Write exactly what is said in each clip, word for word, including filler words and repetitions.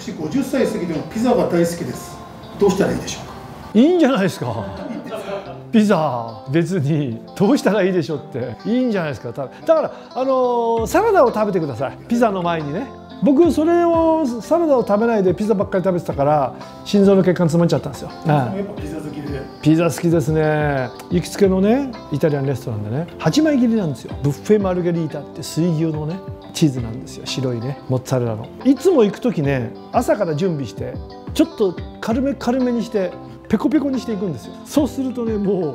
私ごじゅっさい過ぎてもピザが大好きです。どうしたらいいでしょうか。 いいんじゃないですか。ピザ別にどうしたらいいでしょうっていいんじゃないですか。だからあのー、サラダを食べてください。ピザの前にね。僕それをサラダを食べないでピザばっかり食べてたから心臓の血管詰まっちゃったんですよ。 やっぱピザ好きで。 ピザ好きですね。行きつけのねイタリアンレストランでねはちまい切りなんですよ。ブッフェマルゲリータって水牛のねチーズなんですよ。白いねモッツァレラの。いつも行く時ね朝から準備してちょっと軽め軽めにしてペコペコにしていくんですよ。そうするとねもう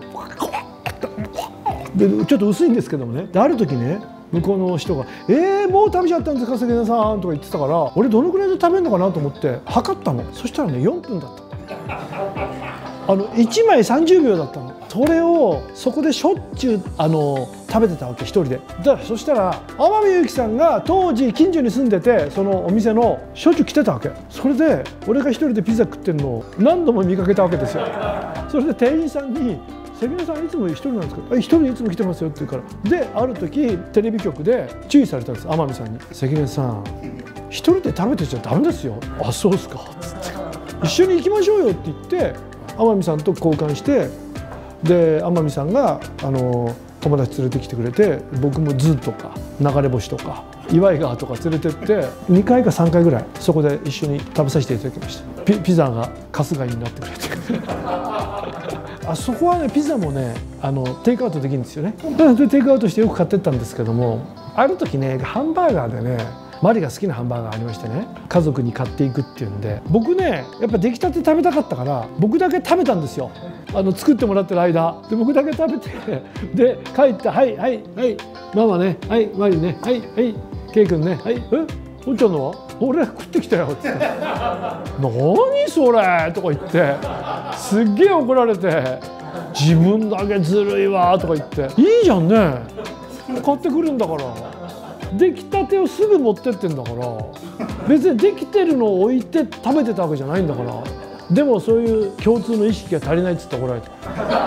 でちょっと薄いんですけどもね。である時ね向こうの人が「えー、もう食べちゃったんですか関根さん」とか言ってたから俺どのくらいで食べるのかなと思って測ったの。そしたらねよんぷんだった。あのいちまいさんじゅうびょうだったの。それをそこでしょっちゅうあの食べてたわけ一人で。だからそしたら天海祐希さんが当時近所に住んでてそのお店のしょっちゅう来てたわけ。それで俺が一人でピザ食ってるのを何度も見かけたわけですよ。それで店員さんに関根さんいつも一人なんですか。一人でいつも来てますよって言うから。である時テレビ局で注意されたんです天海さんに。関根さん一人で食べてちゃダメですよ。あそうですかっつって一緒に行きましょうよって言って天海さんと交換して、で天海さんがあの友達連れてきてくれて僕もズとか流れ星とか岩井川とか連れてってにかいかさんかいぐらいそこで一緒に食べさせていただきました。 ピ, ピザが春日井になってくれてあそこはねピザもねあのテイクアウトできるんですよね。でテイクアウトしてよく買ってったんですけどもある時ねハンバーガーでねマリが好きなハンバーガーありましてね家族に買っていくっていうんで僕ねやっぱ出来たて食べたかったから僕だけ食べたんですよ。あの作ってもらってる間で僕だけ食べてで帰って「はいはいはいママねはいマリねはいはいケイ君ねはいえおっちゃんのは俺食ってきたよ」って「何それ」とか言ってすっげえ怒られて「自分だけずるいわ」とか言って「いいじゃんね買ってくるんだから」出来たてをすぐ持ってってんだから別にできてるのを置いて食べてたわけじゃないんだから。でもそういう共通の意識が足りないっつって怒られた。 ピ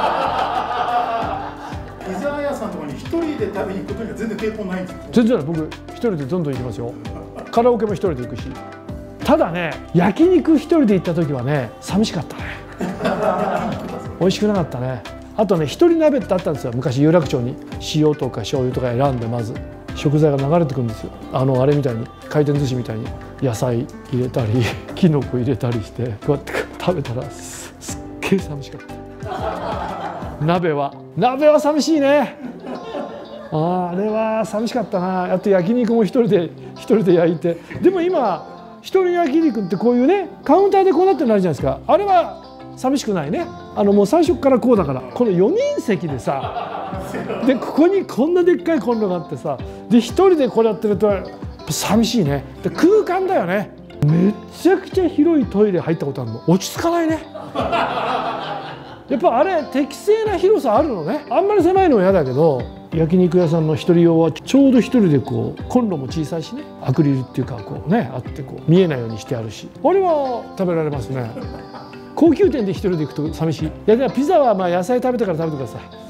ザ屋さんとかに一人で食べに行くことには全然抵抗ないんですか。 全然ない。僕一人でどんどん行きますよ。カラオケも一人で行くし。ただね焼肉一人で行った時はね寂しかったね美味しくなかったね。あとね一人鍋ってあったんですよ昔有楽町に。塩とか醤油とか選んでまず食材が流れてくるんですよ。あのあれみたいに回転寿司みたいに野菜入れたりきのこ入れたりしてこうやって食べたら す, すっげえ寂しかった鍋は鍋は寂しいね。あ, あれは寂しかったな。あと焼肉も一人で一人で焼いて。でも今一人焼肉ってこういうねカウンターでこうなってるのあるじゃないですか。あれは寂しくないね。あのもう最初からこうだからこのよにん席でさでここにこんなでっかいコンロがあってさで一人でこれやってると寂しいね。で空間だよね。めちゃくちゃ広いトイレ入ったことあるの落ち着かないねやっぱあれ適正な広さあるのね。あんまり狭いのは嫌だけど焼肉屋さんの一人用はちょうど一人でこうコンロも小さいしねアクリルっていうかこうねあってこう見えないようにしてあるしあれは食べられますね。高級店で一人で行くと寂しい。いやでもピザはまあ野菜食べてから食べてください。